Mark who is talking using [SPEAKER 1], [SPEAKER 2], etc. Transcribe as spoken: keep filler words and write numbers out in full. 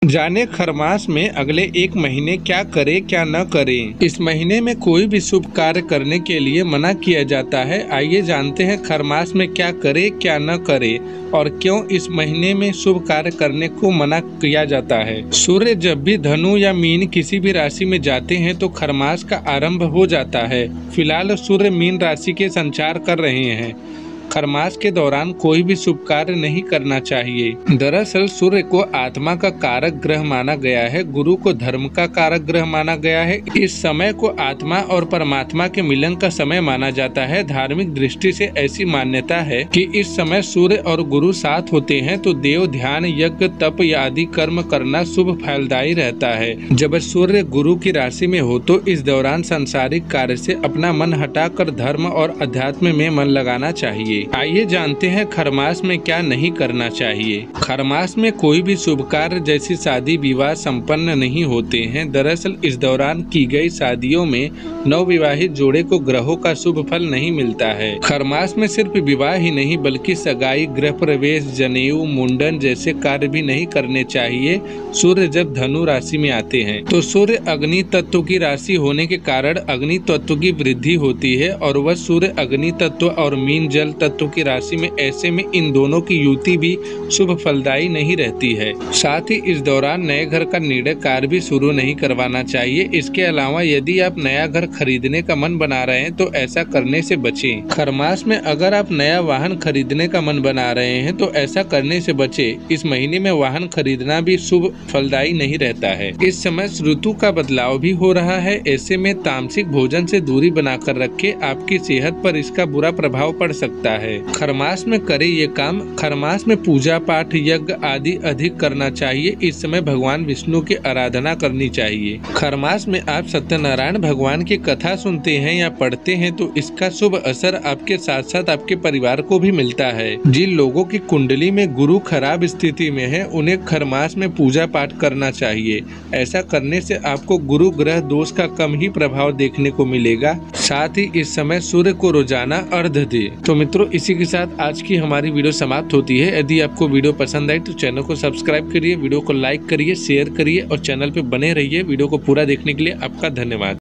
[SPEAKER 1] जाने खरमास में अगले एक महीने क्या करे क्या न करे। इस महीने में कोई भी शुभ कार्य करने के लिए मना किया जाता है। आइए जानते हैं खरमास में क्या करे क्या न करे और क्यों इस महीने में शुभ कार्य करने को मना किया जाता है। सूर्य जब भी धनु या मीन किसी भी राशि में जाते हैं तो खरमास का आरंभ हो जाता है। फिलहाल सूर्य मीन राशि के संचार कर रहे हैं। खरमास के दौरान कोई भी शुभ कार्य नहीं करना चाहिए। दरअसल सूर्य को आत्मा का कारक ग्रह माना गया है, गुरु को धर्म का कारक ग्रह माना गया है। इस समय को आत्मा और परमात्मा के मिलन का समय माना जाता है। धार्मिक दृष्टि से ऐसी मान्यता है कि इस समय सूर्य और गुरु साथ होते हैं तो देव ध्यान यज्ञ तप आदि कर्म करना शुभ फलदायी रहता है। जब सूर्य गुरु की राशि में हो तो इस दौरान सांसारिक कार्य से अपना मन हटाकर धर्म और अध्यात्म में मन लगाना चाहिए। आइए जानते हैं खरमास में क्या नहीं करना चाहिए। खरमास में कोई भी शुभ कार्य जैसी शादी विवाह संपन्न नहीं होते हैं। दरअसल इस दौरान की गई शादियों में नवविवाहित जोड़े को ग्रहों का शुभ फल नहीं मिलता है। खरमास में सिर्फ विवाह ही नहीं बल्कि सगाई, गृह प्रवेश, जनेऊ, मुंडन जैसे कार्य भी नहीं करने चाहिए। सूर्य जब धनु राशि में आते हैं तो सूर्य अग्नि तत्व की राशि होने के कारण अग्नि तत्व की वृद्धि होती है और वह सूर्य अग्नि तत्व और मीन जल तत्व की राशि में, ऐसे में इन दोनों की युति भी शुभ फलदायी नहीं रहती है। साथ ही इस दौरान नए घर का निर्णय कार्य भी शुरू नहीं करवाना चाहिए। इसके अलावा यदि आप नया घर खरीदने का मन बना रहे हैं तो ऐसा करने से बचें। खरमास में अगर आप नया वाहन खरीदने का मन बना रहे हैं तो ऐसा करने से बचें। इस महीने में वाहन खरीदना भी शुभ फलदायी नहीं रहता है। इस समय ऋतु का बदलाव भी हो रहा है, ऐसे में तामसिक भोजन से दूरी बनाकर रखें। आपकी सेहत पर इसका बुरा प्रभाव पड़ सकता है। खरमास में करे ये काम। खरमास में पूजा पाठ यज्ञ आदि अधिक करना चाहिए। इस समय भगवान विष्णु की आराधना करनी चाहिए। खरमास में आप सत्यनारायण भगवान की कथा सुनते हैं या पढ़ते हैं तो इसका शुभ असर आपके साथ साथ आपके परिवार को भी मिलता है। जिन लोगों की कुंडली में गुरु खराब स्थिति में है उन्हें खरमास में पूजा पाठ करना चाहिए। ऐसा करने से आपको गुरु ग्रह दोष का कम ही प्रभाव देखने को मिलेगा। साथ ही इस समय सूर्य को रोजाना अर्घ दे। तो मित्रों इसी के साथ आज की हमारी वीडियो समाप्त होती है। यदि आपको वीडियो पसंद आई तो चैनल को सब्सक्राइब करिए, वीडियो को लाइक करिए, शेयर करिए और चैनल पे बने रहिए। वीडियो को पूरा देखने के लिए आपका धन्यवाद।